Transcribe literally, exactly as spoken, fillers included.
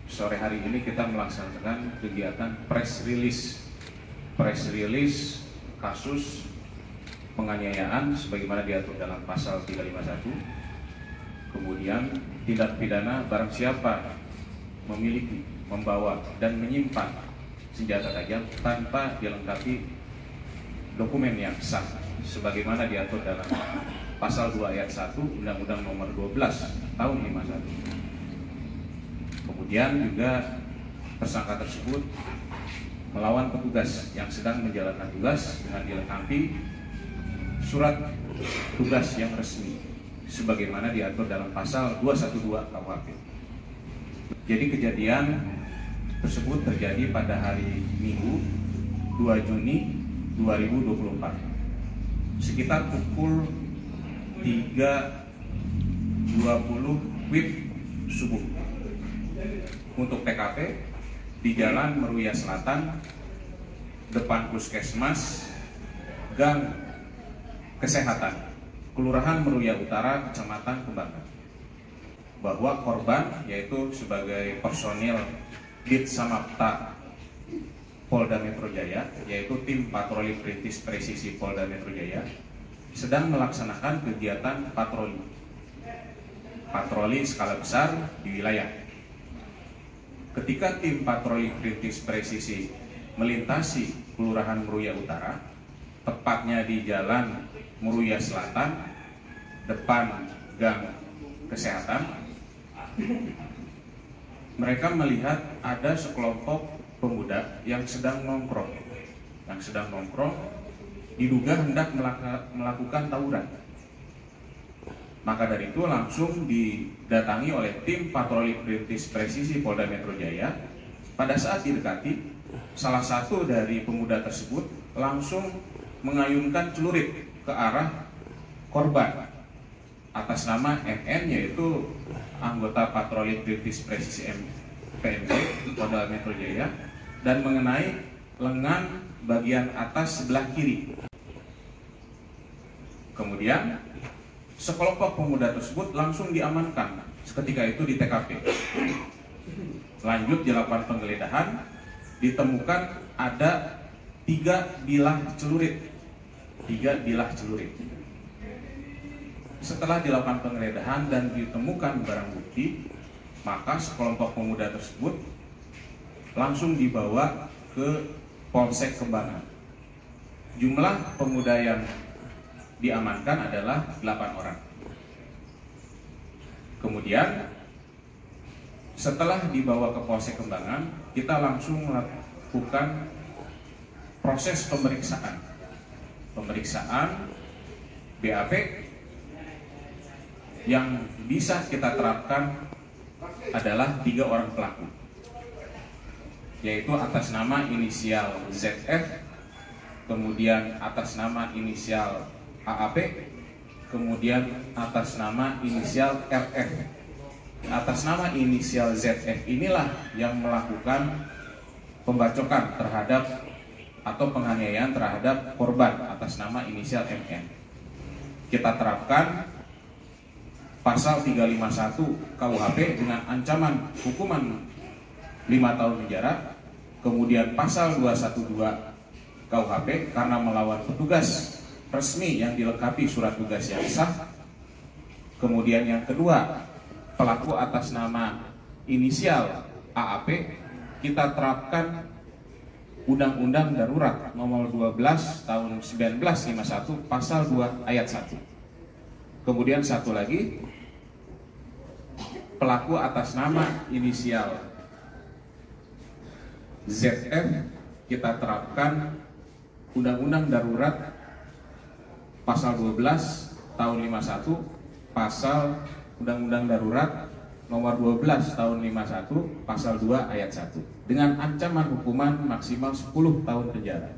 sore hari ini kita melaksanakan kegiatan press release press release kasus penganiayaan sebagaimana diatur dalam pasal tiga lima satu. Kemudian tindak pidana barang siapa memiliki, membawa dan menyimpan senjata tajam tanpa dilengkapi dokumen yang sah sebagaimana diatur dalam pasal dua ayat satu Undang-Undang Nomor dua belas Tahun lima puluh satu. Kemudian juga tersangka tersebut melawan petugas yang sedang menjalankan tugas dengan dilengkapi surat tugas yang resmi sebagaimana diatur dalam pasal dua satu dua K U H P. Jadi kejadian tersebut terjadi pada hari Minggu dua Juni dua ribu dua puluh empat sekitar pukul tiga dua puluh W I B subuh. Untuk T K P di Jalan Meruya Selatan, depan Puskesmas Gang Kesehatan, Kelurahan Meruya Utara, Kecamatan Kembangan. Bahwa korban yaitu sebagai personil Dit Samapta Polda Metro Jaya, yaitu tim patroli perintis presisi Polda Metro Jaya, sedang melaksanakan kegiatan patroli patroli skala besar di wilayah. Ketika tim patroli perintis presisi melintasi Kelurahan Meruya Utara, tepatnya di Jalan Meruya Selatan, depan Gang Kesehatan, mereka melihat ada sekelompok pemuda yang sedang nongkrong, yang sedang nongkrong, diduga hendak melakukan tawuran. Maka dari itu langsung didatangi oleh tim patroli perintis presisi Polda Metro Jaya. Pada saat didekati, salah satu dari pemuda tersebut langsung mengayunkan celurit ke arah korban atas nama M N, yaitu anggota patroli perintis presisi P M J Polda Metro Jaya, dan mengenai lengan bagian atas sebelah kiri. Kemudian sekelompok pemuda tersebut langsung diamankan seketika itu di T K P. Lanjut dilakukan penggeledahan, ditemukan ada tiga bilah celurit, tiga bilah celurit. Setelah dilakukan penggeledahan dan ditemukan barang bukti, maka sekelompok pemuda tersebut langsung dibawa ke Polsek Kembangan. Jumlah pemuda yang diamankan adalah delapan orang. Kemudian setelah dibawa ke Polsek Kembangan, kita langsung melakukan proses pemeriksaan. Pemeriksaan B A P yang bisa kita terapkan adalah tiga orang pelaku, yaitu atas nama inisial Z F, kemudian atas nama inisial A A P, kemudian atas nama inisial R F. Atas nama inisial Z F inilah yang melakukan pembacokan terhadap atau penganiayaan terhadap korban atas nama inisial M N. Kita terapkan pasal tiga lima satu K U H P dengan ancaman hukuman lima tahun penjara, kemudian pasal dua satu dua K U H P karena melawan petugas resmi yang dilengkapi surat tugas yang sah. Kemudian yang kedua, pelaku atas nama inisial A A P kita terapkan Undang-Undang Darurat Nomor dua belas Tahun seribu sembilan ratus lima puluh satu Pasal dua Ayat satu. Kemudian satu lagi, pelaku atas nama inisial Z F kita terapkan Undang-Undang Darurat Pasal dua belas Tahun lima puluh satu Pasal Undang-Undang Darurat Nomor dua belas Tahun lima puluh satu Pasal dua Ayat satu dengan ancaman hukuman maksimal sepuluh tahun penjara.